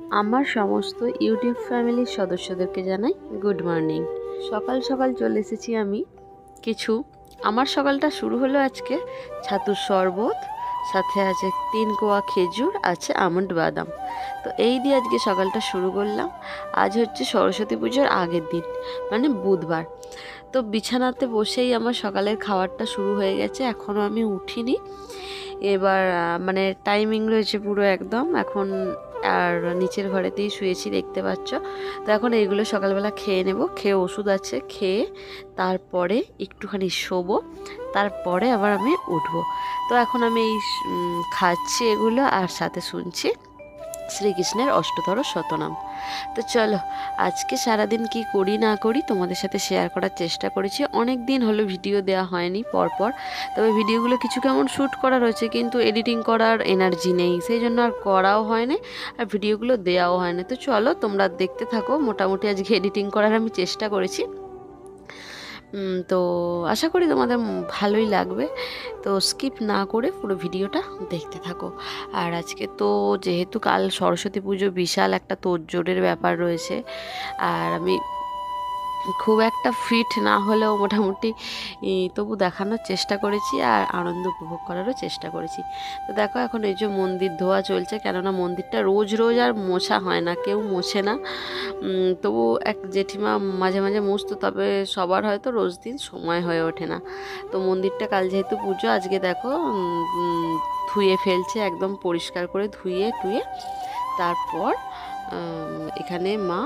আমার সমস্ত ইউটিউব ফ্যামিলির সদস্যদেরকে জানাই গুড মর্নিং। সকাল সকাল চলে এসেছি আমি কিছু। আমার সকালটা শুরু হলো আজকে ছাতুর শরবত, সাথে আছে 3 কোয়া খেজুর, আছে আমন্ড বাদাম। তো এই দিয়ে আজকে সকালটা শুরু করলাম। আজ হচ্ছে সরস্বতী পুজোর আগের দিন, মানে বুধবার। তো বিছানাতে বসেই আমার সকালের খাবারটা শুরু হয়ে গেছে, এখনও আমি উঠিনি। এবার মানে টাইমিং রয়েছে পুরো একদম, এখন আর নিচের ঘরেতেই শুয়েছি দেখতে পাচ্ছ। তো এখন এইগুলো সকালবেলা খেয়ে নেব, খেয়ে ওষুধ আছে খেয়ে তারপরে একটুখানি শোবো, তারপরে আবার আমি উঠবো। তো এখন আমি এই খাচ্ছি এগুলো আর সাথে শুনছি শ্রীকৃষ্ণের অষ্টতর শতনাম। তো চলো আজকে সারাদিন কি করি না করি তোমাদের সাথে শেয়ার করার চেষ্টা করেছি। অনেক দিন হলো ভিডিও দেওয়া হয়নি পরপর, তবে ভিডিওগুলো কিছু কেমন শ্যুট করা রয়েছে কিন্তু এডিটিং করার এনার্জি নেই, সেই জন্য আর করাও হয় না আর ভিডিওগুলো দেওয়াও হয় না। তো চলো তোমরা দেখতে থাকো, মোটামুটি আজকে এডিটিং করার আমি চেষ্টা করেছি। তো আশা করি তোমাদের ভালোই লাগবে, তো স্কিপ না করে পুরো ভিডিওটা দেখতে থাকো। আর আজকে তো যেহেতু কাল সরস্বতী পুজো, বিশাল একটা তোড়জোড়ের ব্যাপার রয়েছে, আর আমি খুব একটা ফিট না হলেও মোটামুটি তবু দেখানোর চেষ্টা করেছি আর আনন্দ উপভোগ করারও চেষ্টা করেছি। তো দেখো এখন এই যে মন্দির ধোয়া চলছে, কেননা মন্দিরটা রোজ রোজ আর মোছা হয় না, কেউ মোছে না। তবু এক জেঠিমা মাঝে মাঝে মুছতো, তবে সবার হয়তো রোজ দিন সময় হয়ে ওঠে না। তো মন্দিরটা কাল যেহেতু পুজো, আজকে দেখো ধুয়ে ফেলছে, একদম পরিষ্কার করে ধুয়ে টুয়ে তারপর এখানে মা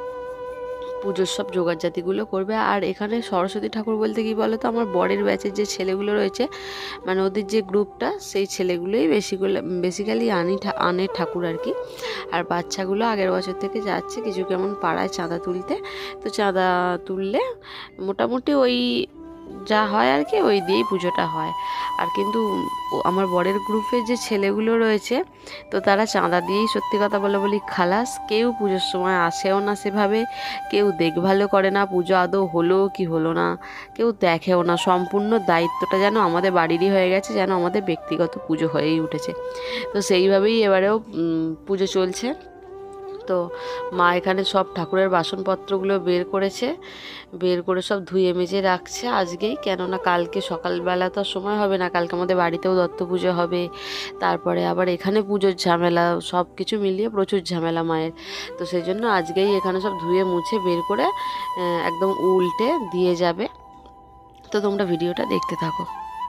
পুজোর সব জোগাড়জাতিগুলো করবে। আর এখানে সরস্বতী ঠাকুর বলতে কি বলো তো, আমার বরের ব্যাচের যে ছেলেগুলো রয়েছে, মানে ওদের যে গ্রুপটা, সেই ছেলেগুলোই বেসিক্যালি আনে ঠাকুর আর কি। আর বাচ্চাগুলো আগের বছর থেকে যাচ্ছে কিছু কেমন পাড়ায় চাঁদা তুলতে। তো চাঁদা তুললে মোটামুটি ওই যা হয় আর কি, ওই দিয়েই পুজোটা হয়। আর কিন্তু আমার বরের গ্রুপের যে ছেলেগুলো রয়েছে, তো তারা চাঁদা দিয়েই সত্যি কথা বলি খালাস। কেউ পুজোর সময় আসেও না সেভাবে, কেউ দেখভালও করে না পুজো আদৌ হলো কি হলো না, কেউ দেখেও না। সম্পূর্ণ দায়িত্বটা যেন আমাদের বাড়িরই হয়ে গেছে, যেন আমাদের ব্যক্তিগত পুজো হয়েই উঠেছে। তো সেইভাবেই এবারেও পুজো চলছে। তো মা এখানে সব ঠাকুরের বাসনপত্রগুলো বের করেছে, বের করে সব ধুয়ে মেজে রাখছে আজকেই, কেননা কালকে সকালবেলা তো সময় হবে না, কালকে আমাদের বাড়িতেও দত্ত পুজো হবে, তারপরে আবার এখানে পুজোর ঝামেলা, সব কিছু মিলিয়ে প্রচুর ঝামেলা মায়ের। তো সেই জন্য আজকেই এখানে সব ধুয়ে মুছে বের করে একদম উল্টে দিয়ে যাবে। তো তোমরা ভিডিওটা দেখতে থাকো।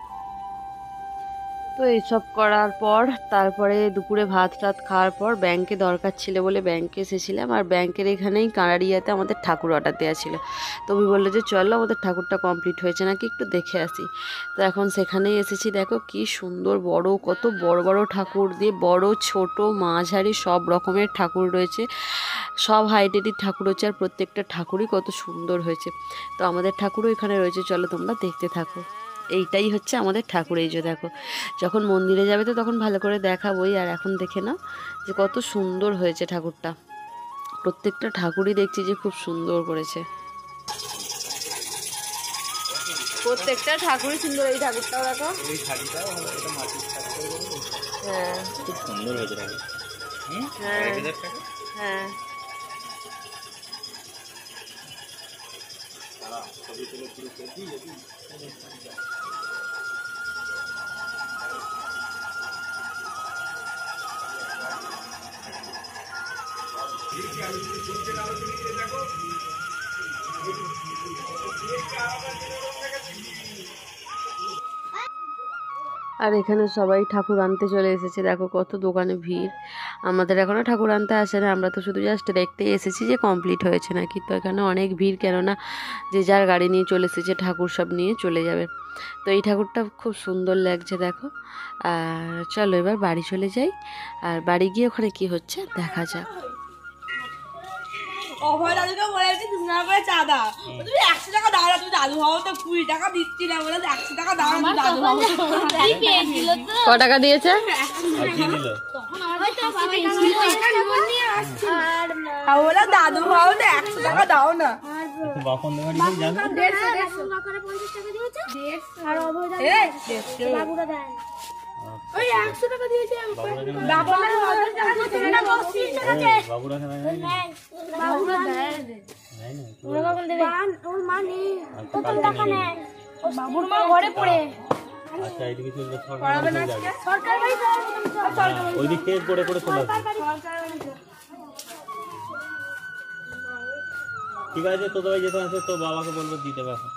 তো এইসব করার পর তারপরে দুপুরে ভাত টাত খাওয়ার পর ব্যাংকে দরকার ছিল বলে ব্যাংকে এসেছিলাম। আর ব্যাংকের এখানেই কানাড়িয়াতে আমাদের ঠাকুর অর্ডার দেওয়া ছিল। তো আমি বললো যে চলো আমাদের ঠাকুরটা কমপ্লিট হয়েছে নাকি একটু দেখে আসি। তো এখন সেখানেই এসেছি, দেখো কি সুন্দর বড়, কত বড় বড় ঠাকুর দিয়ে, বড় ছোট মাঝারি সব রকমের ঠাকুর রয়েছে, সব হাইটেরই ঠাকুর হচ্ছে, আর প্রত্যেকটা ঠাকুরই কত সুন্দর হয়েছে। তো আমাদের ঠাকুরও এখানে রয়েছে, চলো তোমরা দেখতে থাকো। এইটাই হচ্ছে আমাদের ঠাকুর। এই যে দেখো, যখন মন্দিরে যাবে তো তখন ভালো করে দেখাবোই, আর এখন দেখে নাও যে কত সুন্দর হয়েছে ঠাকুরটা। প্রত্যেকটা ঠাকুরই দেখছি যে খুব সুন্দর করেছে, প্রত্যেকটা ঠাকুরই সুন্দর। এই ঠাকুরটাও দেখো, এই শাড়িটাও ভালো, এটা মাটির ঠাকুর। হ্যাঁ খুব সুন্দর হয়েছে ঠাকুর। হ্যাঁ হ্যাঁ আর এখানে সবাই ঠাকুর আনতে চলে এসেছে, দেখো কত দোকানে ভিড়। আমাদের এখনও ঠাকুর আনতে আসে না, আমরা তো শুধু জাস্ট দেখতেই এসেছি যে কমপ্লিট হয়েছে নাকি। তো এখানে অনেক ভিড়, কেননা যে যার গাড়ি নিয়ে চলে এসেছে, ঠাকুর সব নিয়ে চলে যাবে। তো এই ঠাকুরটা খুব সুন্দর লাগছে দেখো। আর চলো এবার বাড়ি চলে যাই, আর বাড়ি গিয়ে ওখানে কি হচ্ছে দেখা যাক। অভয় দাদুকে বলেছি 2 টাকা করে চাঁদা, তুমি 100 টাকা দাও না, তুমি দাদু হও তো 20 টাকা দিচ্ছি না, বলে 100 টাকা দাও না, দাদু হও। ক টাকা দিয়েছে? আর বলে দাদু হও তো 100 টাকা দাও না। ওই 100 টাকা দিয়েছে, বাবা 50 টাকা দিয়েছে, বাবুরা খানা নেয় না? বাবুরা দেয় নেয় না? ওরা কখন দেবে ওর মা নেই প্রথম টাকা নেয় বাবুর মা ঘরে পড়ে আচ্ছা এইদিকে চলবে পড়াবে না আজকে সরকার বাড়ি যাবে ওই দিক থেকে করে করে চলে আসবে। ঠিক আছে তোদের ভাই যেতে আছে তো বাবাকে বলবো দিয়ে দেবে এখন।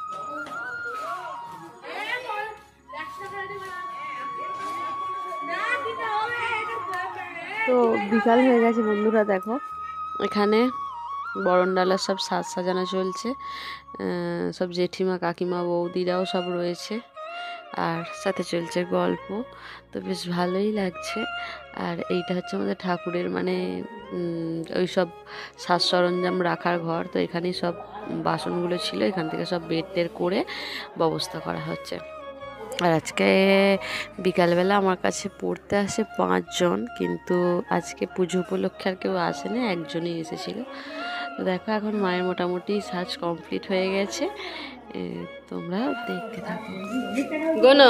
তো বিকাল হয়ে গেছে বন্ধুরা, দেখো এখানে বরণডালার সব সাজ সাজানো চলছে। সব জেঠিমা কাকিমা বৌদিরাও সব রয়েছে, আর সাথে চলছে গল্প। তো বেশ ভালোই লাগছে। আর এইটা হচ্ছে আমাদের ঠাকুরের মানে ওই সব সাজ সরঞ্জাম রাখার ঘর। তো এখানেই সব বাসনগুলো ছিল, এখান থেকে সব বেড টের করে ব্যবস্থা করা হচ্ছে। আর আজকে বিকালবেলা আমার কাছে পড়তে আসে 5 জন, কিন্তু আজকে পুজো উপলক্ষে আর কেউ আসেনি, একজনই এসেছিল। তো দেখো এখন মায়ের মোটামুটি সাজ কমপ্লিট হয়ে গেছে, তোমরা দেখতে থাকো। গোনো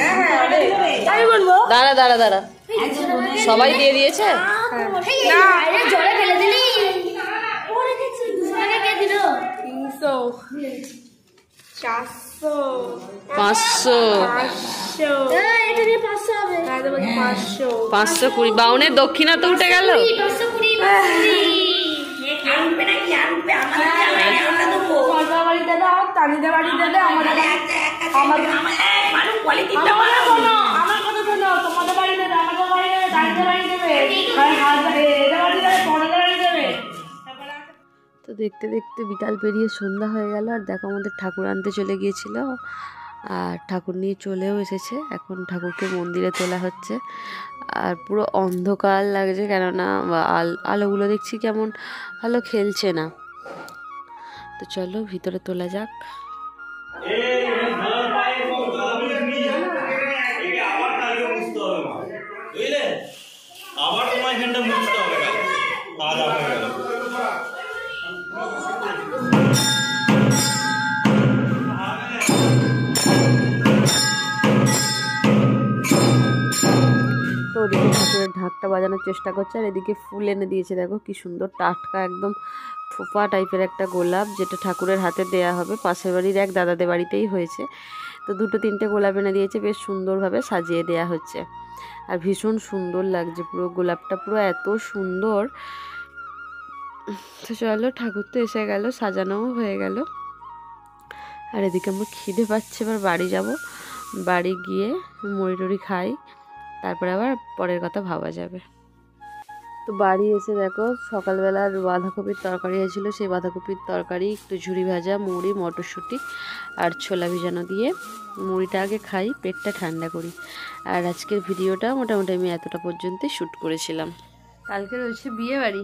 দাঁড়া দাঁড়া দাঁড়া, সবাই দিয়ে দিয়েছে? জলে ফেলে দিলি 300 400 500 520 বাউনের দক্ষিণা তো উঠে গেল। তো দেখতে দেখতে বিকাল পেরিয়ে সন্ধ্যা হয়ে গেল। আর দেখো আমাদের ঠাকুর আনতে চলে গিয়েছিল, আর ঠাকুর নিয়ে চলেও এসেছে। এখন ঠাকুরকে মন্দিরে তোলা হচ্ছে, আর পুরো অন্ধকার লাগছে, কেননা আলোগুলো দেখছি কেমন আলো খেলছে না। তো চলো ভিতরে তোলা যাক। আবার তোমার এখানটা মুছতে হবে, তাজা হয়ে গেল। তো ওদিকে ঠাকুরের ঢাকটা বাজানোর চেষ্টা করছে, আর এদিকে ফুল এনে দিয়েছে। দেখো কি সুন্দর টাটকা একদম থোপা টাইপের একটা গোলাপ, যেটা ঠাকুরের হাতে দেয়া হবে। পাশের বাড়ির এক দাদাদের বাড়িতেই হয়েছে। তো 2-3টে গোলাপ এনে দিয়েছে, বেশ সুন্দরভাবে সাজিয়ে দেয়া হচ্ছে। আর ভীষণ সুন্দর লাগছে পুরো গোলাপটা, পুরো এত সুন্দর। তো চলো ঠাকুর তো এসে গেল, সাজানোও হয়ে গেল। আর এদিকে আমার খিদে পাচ্ছে, এবার বাড়ি যাব। বাড়ি গিয়ে মুড়ি টুড়ি খাই, তারপরে আবার পরের কথা ভাবা যাবে। তো বাড়ি এসে দেখো সকালবেলার বাঁধাকপির তরকারি হয়েছিল, সেই বাঁধাকপির তরকারি, একটু ঝুরি ভাজা, মুড়ি, মটরশুঁটি আর ছোলা ভিজানো দিয়ে মুড়িটা আগে খাই, পেটটা ঠান্ডা করি। আর আজকের ভিডিওটা মোটামুটি আমি এতটা পর্যন্তই শ্যুট করেছিলাম। কালকে রয়েছে বিয়ে বাড়ি,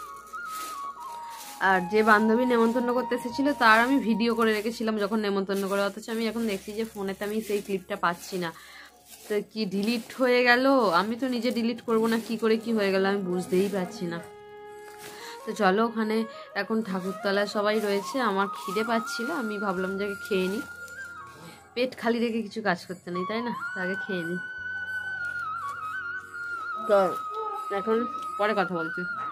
আর যে বান্ধবী নেমন্তন্ন করতে এসেছিলো তার আমি ভিডিও করে রেখেছিলাম যখন নেমন্তন্ন করে, অথচ আমি এখন দেখছি যে ফোনেতে আমি সেই ক্লিপটা পাচ্ছি না। তো কি ডিলিট হয়ে গেল, আমি তো নিজে ডিলিট করব না, কি করে কি হয়ে গেল আমি বুঝতেই পারছি না। তো চলো ওখানে এখন ঠাকুরতলায় সবাই রয়েছে, আমার খিদে পাচ্ছিল, আমি ভাবলাম যে আগে খেয়ে নিই, পেট খালি রেখে কিছু কাজ করতে নেই তাই না, আগে খেয়ে নিই। তো এখন পরে কথা বলছি।